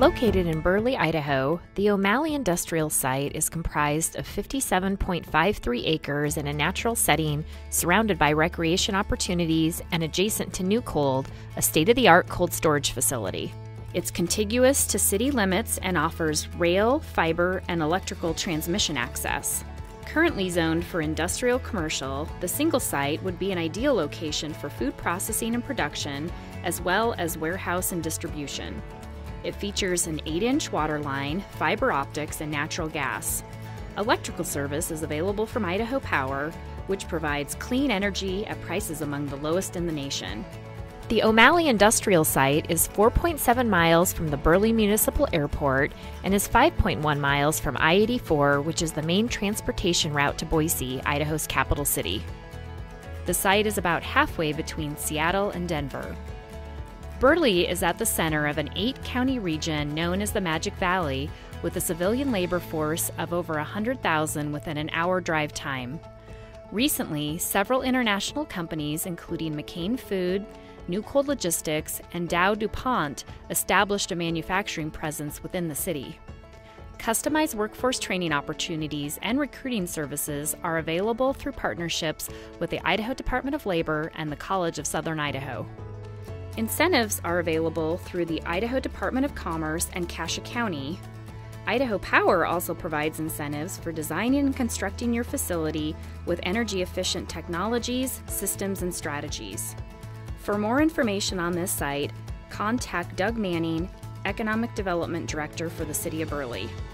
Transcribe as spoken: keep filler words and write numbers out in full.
Located in Burley, Idaho, the O'Malley Industrial Site is comprised of fifty-seven point five three acres in a natural setting surrounded by recreation opportunities and adjacent to New Cold, a state-of-the-art cold storage facility. It's contiguous to city limits and offers rail, fiber, and electrical transmission access. Currently zoned for industrial commercial, the single site would be an ideal location for food processing and production, as well as warehouse and distribution. It features an eight inch water line, fiber optics, and natural gas. Electrical service is available from Idaho Power, which provides clean energy at prices among the lowest in the nation. The O'Malley Industrial Site is four point seven miles from the Burley Municipal Airport and is five point one miles from I eighty-four, which is the main transportation route to Boise, Idaho's capital city. The site is about halfway between Seattle and Denver. Burley is at the center of an eight-county region known as the Magic Valley, with a civilian labor force of over one hundred thousand within an hour drive time. Recently, several international companies, including McCain Food, New Cold Logistics, and Dow DuPont, established a manufacturing presence within the city. Customized workforce training opportunities and recruiting services are available through partnerships with the Idaho Department of Labor and the College of Southern Idaho. Incentives are available through the Idaho Department of Commerce and Cassia County. Idaho Power also provides incentives for designing and constructing your facility with energy-efficient technologies, systems, and strategies. For more information on this site, contact Doug Manning, Economic Development Director for the City of Burley.